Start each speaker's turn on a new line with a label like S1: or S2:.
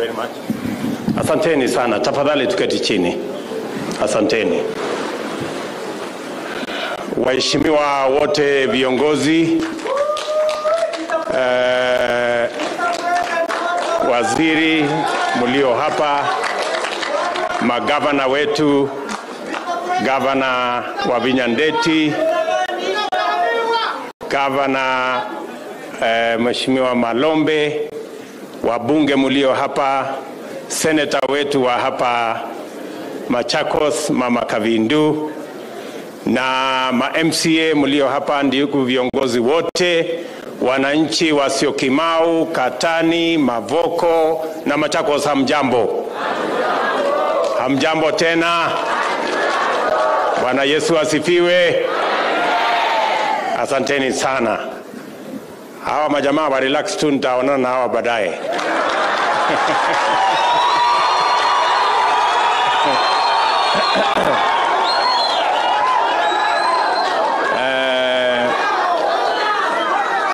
S1: very much. Asanteni sana. Tafadhali tuketi chini. Asanteni. Waheshimiwa wote viongozi, waziri mlio hapa, magavana wetu, gavana wa Vinyandeti, gavana Mheshimiwa Malombe, wabunge mlio hapa, seneta wetu wa hapa Machakos, Mama Kavindu, na ma-MCA mlio hapa, ndugu viongozi wote, wananchi wa Syokimau, Katani, Mavoko na Machakos, hamjambo. Hamjambo tena. Bwana Yesu asifiwe. Asanteni sana. Hawa majamaa wa relax tu, nitaonana na hawa baadaye.